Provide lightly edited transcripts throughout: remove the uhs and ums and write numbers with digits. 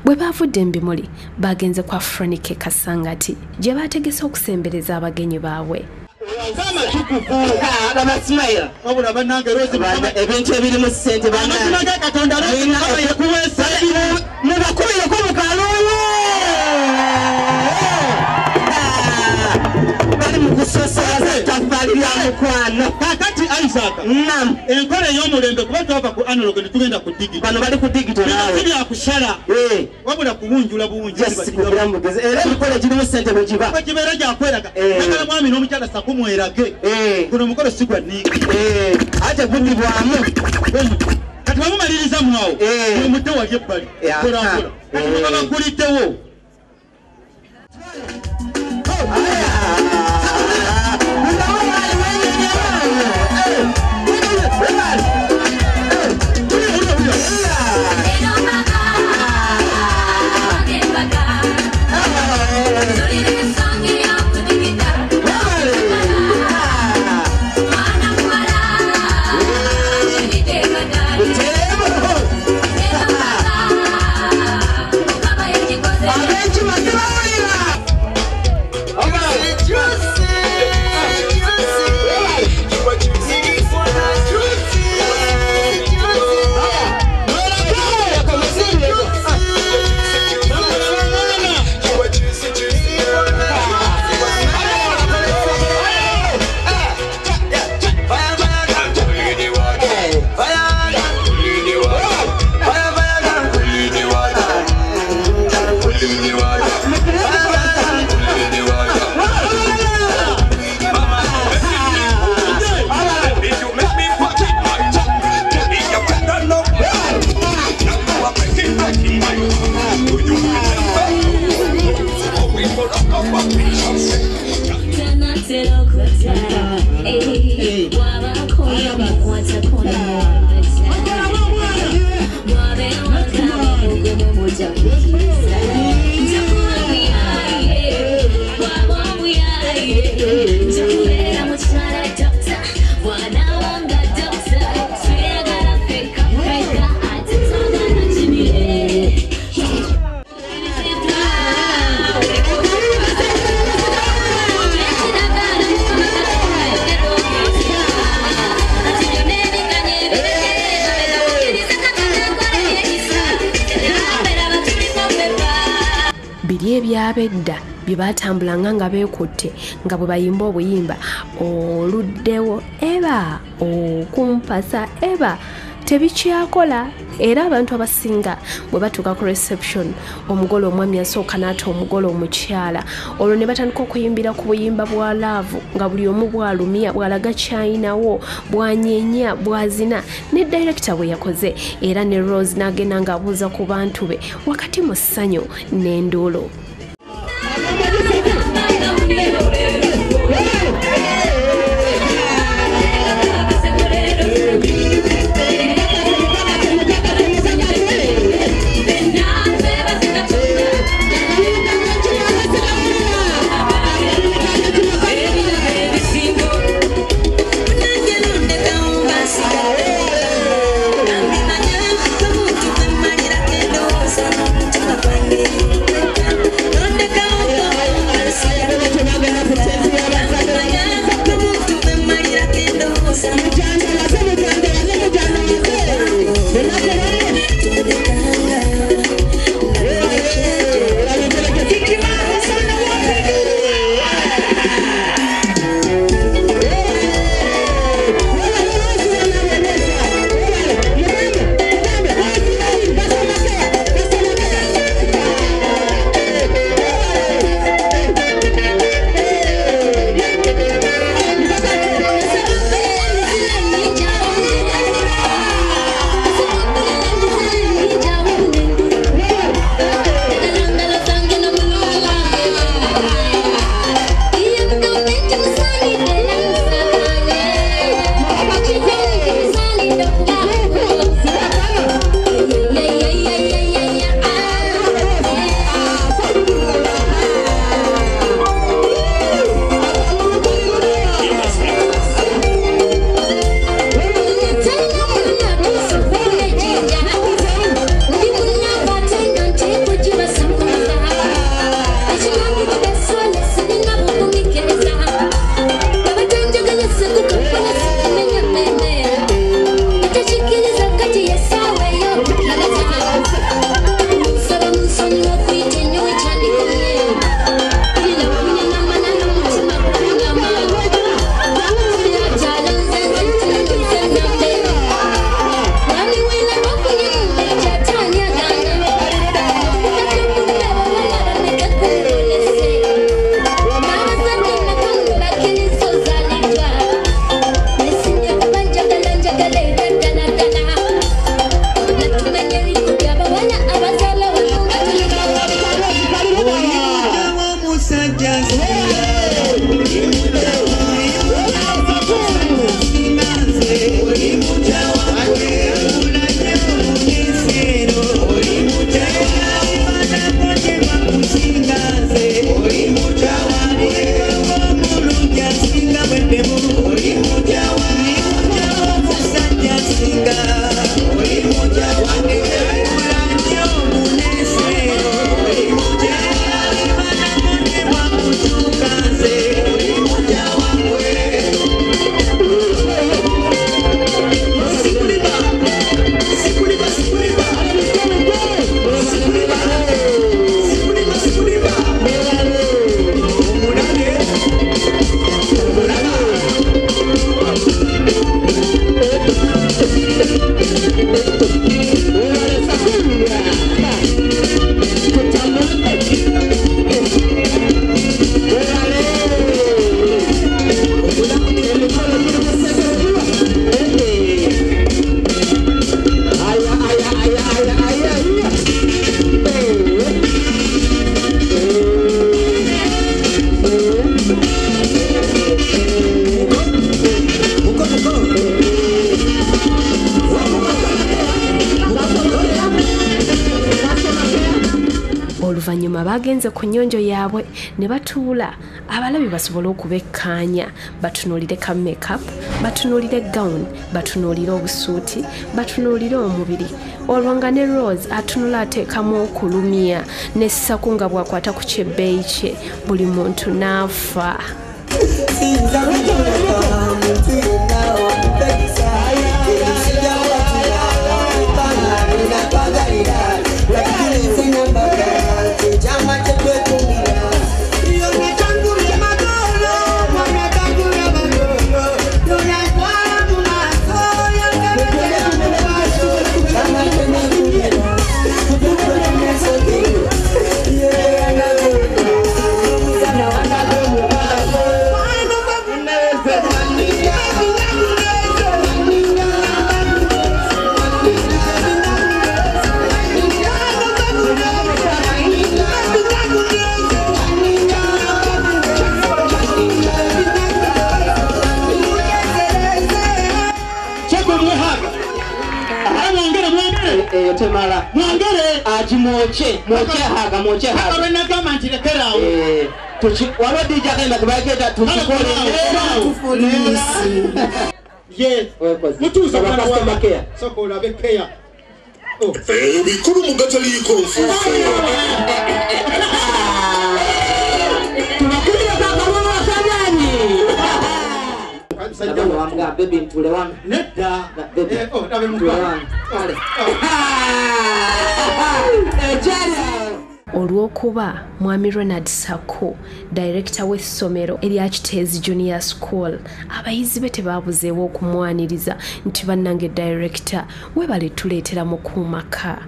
bwe bavudde embimuli bagenze kwa Afronic Kasangati gye bategese okusembereza abagenyi baabwe. Ebintu ebirimu ssente mubakubireko mukalooyo bali mu kusosola ttaffaali lya mukwano. Kakati Isaac, enkola ey'omulembe kuba twava ku analog ne tugenda ku digital. Bano bali ku digital naawe. Bya kusala. Wabula kuwunjula buwunji. Era enkola girimu ssente bwe giba. Bwe gibeera gyakweraga. Nakala mwami n'omukyala Ssakuo mwerage. Guno omukolo si gwa nniiga. Ate guddibwamu. Kati bamumaliriza mwawo. Omudde wali ebbali. Kola. Kati mukaba guliddewo. Ebyabedda bye batambulanga nga beekutte nga bwe bayimba obuyimba oluddewo eba okumpasa eba tebikyakola. Era abantu abasinga bwe batuuka ku reception omugole omwami asooka n'ate omugole omukyala olwo ne batandika okuyimbira ku buyimba bwa laavu nga buli omu bwalumya bwalaga kyayinawo bwanyeenya bwazina ne director bwe yakoze era ne Rose n'agenda ng'abuuza ku bantu be wakati mu ssanyu n'enduulu. oluvannyuma bagenze ku nnyonjo yaabwe ne batuula abalabi basobole okubekkaanya batunuulire ka makeup batunuulire gown batunuulire obusuuti batunuulire omubiri olwo nga ne Rose atunula ateekamu okulumya ne Ssakuo nga bw'akwata ku kyebbeeyi kye buli muntu n'afa. Temala mwangere ajimoche haga abana kama ntirekerawo tuchi walodija kaenda kubaketa tukikole ye mutuza bana wa soko la bekeya bikuru mugataliiko nfuufu tunakuja kakalona wasanyani sajja wanga baby ntule wange nedda nabe ntule wange olw'okuba mwami Ronald Ssakuo director w'essomero erya Kiteezi Junior School abayizi be tebaabuzeewo okumwaniriza nti bannange director webale tuleetera mukuumaka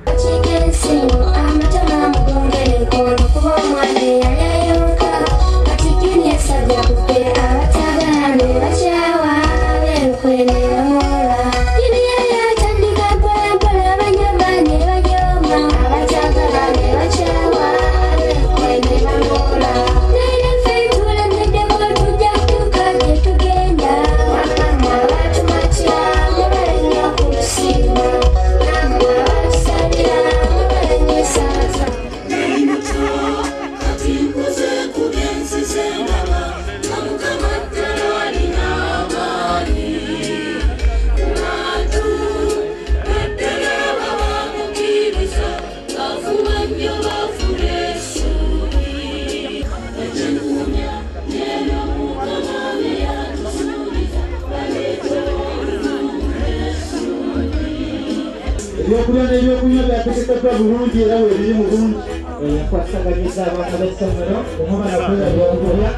ebyokunywa byategekeddwa bulungi era weebiri mu bungi yakwasaganyizza abaana b'essomero omwana kwerabyongoya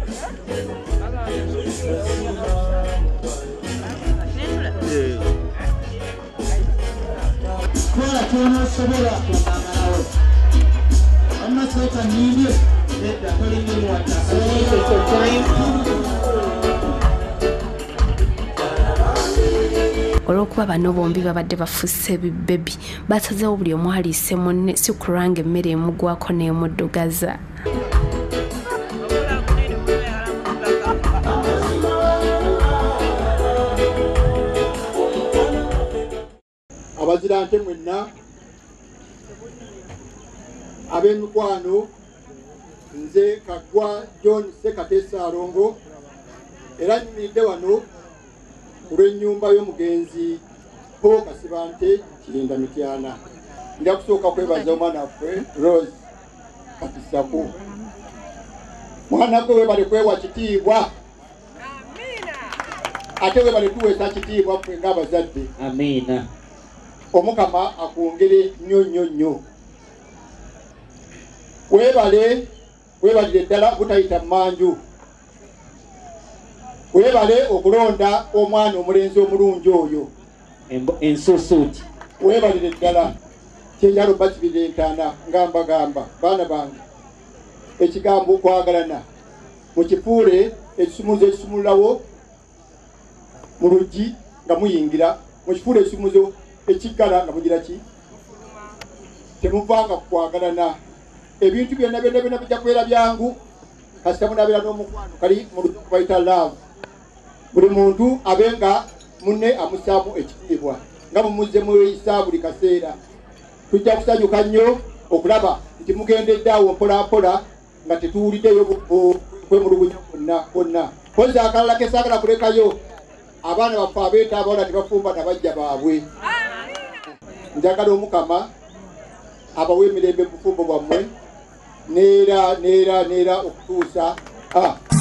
kola kyonosobola kukamalawo amaseeka niibye nedda tolindimuwata olw'okuba bano bombi babadde bafusse ebibebi basazeewo buli omu aliise munne si kulwanga emmere emugwako n'emuddugaza. abazirante mwenna ab'emikwano nze Kaggwa John Ssekatesa Alongo era nyimiridde wano olw'ennyumba y'omugenzi Paul Kasibante Kirinda Mukyala. Nja kusooka kwebaza omwana waffe Rose Ssakuo. Mwana gwe webale kwewa kitiibwa. Ate webale tuweesa kitiibwa ffe ng'abazadde. Amiina. Omukama akwongere nnyo. Webalire ddala butayita mmanju. Webale okulonda omwana omulenzi omulungi oyo ensusuuti. Webalire ddala kyenjalo bakibire entaana ngambagamba baana bange ekigambo okwagalana mukifuule ekisumuzo ekisumulawo mu luggi nga muyingira mukifuule ekisumuzo ekiggala nga mugira ki temuvanga kukwagalana ebintu byonna bijja kubeera byangu kasita munabeera n'omukwano kali mu luggi kubayita love. Buli muntu abenga munne amusaamu ekitiibwa nga mumuzze mweyisa buli kaseera. Tujja kusanyuka nnyo okulaba nti mugendedde awo mpolampola nga tetuwuliddeyo kwemulugunya kwonna kozi akalala kesaagala kulekayo abaana baffe abeeta abawala tebafumba nabajja baabwe njagala omukama abawe emirembe mu bufumbo bwammwe neera okutuusa